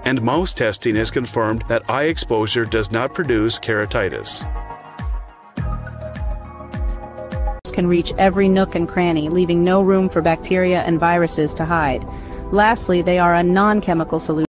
and mouse testing has confirmed that eye exposure does not produce keratitis. Can reach every nook and cranny, leaving no room for bacteria and viruses to hide. Lastly, they are a non-chemical solution.